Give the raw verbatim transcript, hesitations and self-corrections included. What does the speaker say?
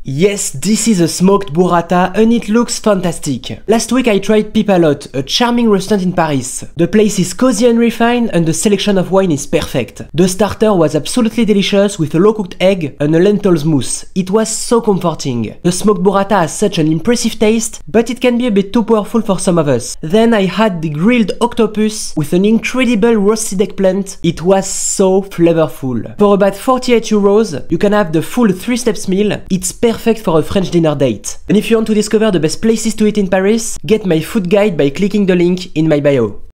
Yes, this is a smoked burrata and it looks fantastic. Last week I tried Pipalot, a charming restaurant in Paris. The place is cozy and refined and the selection of wine is perfect. The starter was absolutely delicious with a low-cooked egg and a lentils mousse. It was so comforting. The smoked burrata has such an impressive taste, but it can be a bit too powerful for some of us. Then I had the grilled octopus with an incredible roasted eggplant. It was so flavorful. For about forty-eight euros, you can have the full three steps meal. It's perfect perfect for a French dinner date. And if you want to discover the best places to eat in Paris, get my food guide by clicking the link in my bio.